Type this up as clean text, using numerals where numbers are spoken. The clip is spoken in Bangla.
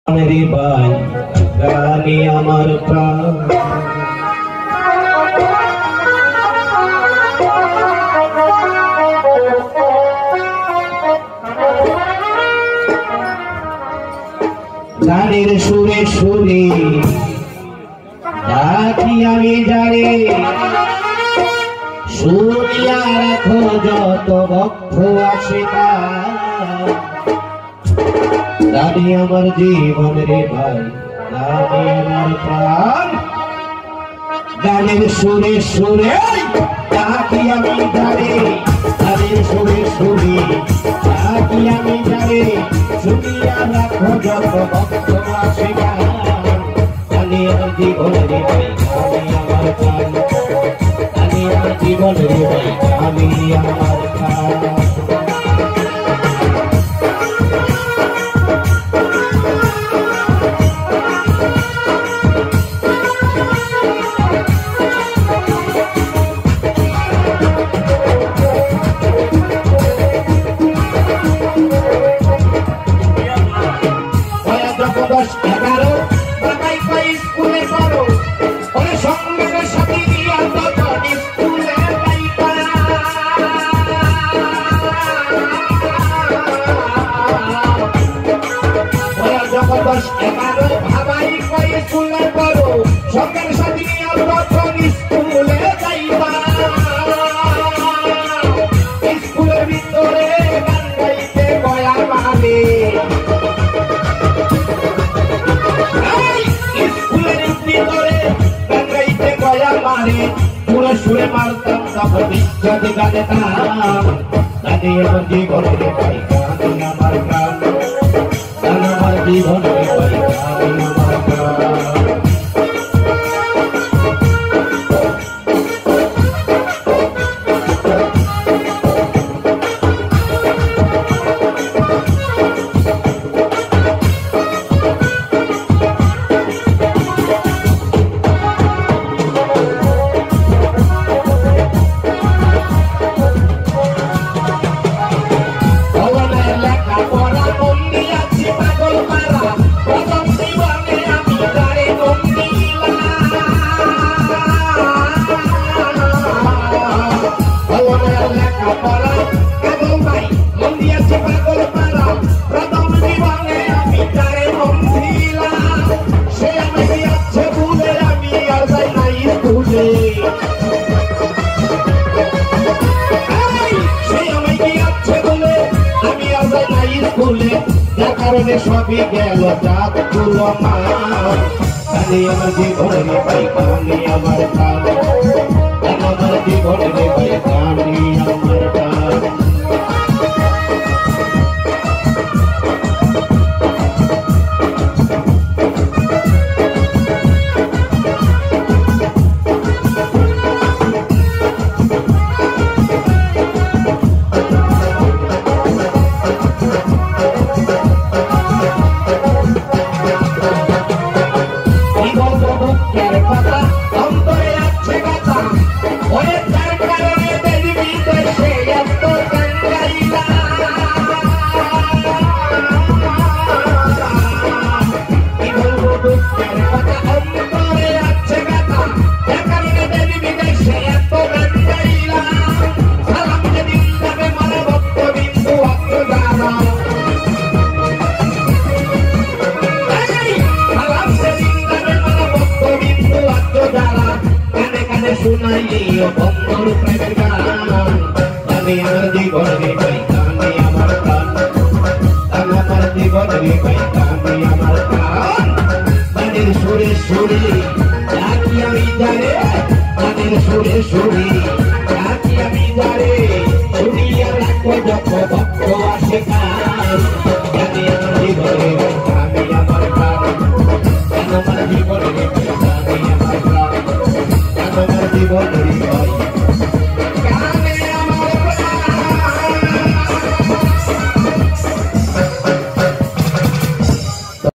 मेरी भाई रानी अमर प्राण गानेर सुरे सुरे डाकी आमी जाने শুনিয়া রাখো যত ভক্ত আশিকা রানী আমার জীবন রে ভাই রানী আমার প্রাণ গানের সুরে সুরে ডাকি আমি জানি গানের সুরে সুরে ডাকি আমি জানি শুনিয়া রাখো যত ভক্ত আশিকা রানী আমার জীবন রে ভাই রানী আমার প্রাণ জীবন রে ভাই আমি আমার প্রাণ সুরে মারতাম তখন বিখ্যাত গানে তাম গানে আমার জীবন রে ভাই গানে আমার প্রাণ গান আমার জীবন রে ভাই গানে আমার প্রাণ সবই গেল চাঁদ পুরো মা গানে আমার জীবন রে ভাই গানে আমার প্রাণ গান আমার জীবন রে ভাই গানে আমার প্রাণ শুনাইও বন্ধুর প্রেমের গান গানে আমার জীবন রে ভাই গানে আমার প্রাণ গান আমার জীবন রে ভাই গানে আমার প্রাণ গানের সুরে সুরে ডাকি আমি জানে গানের সুরে সুরে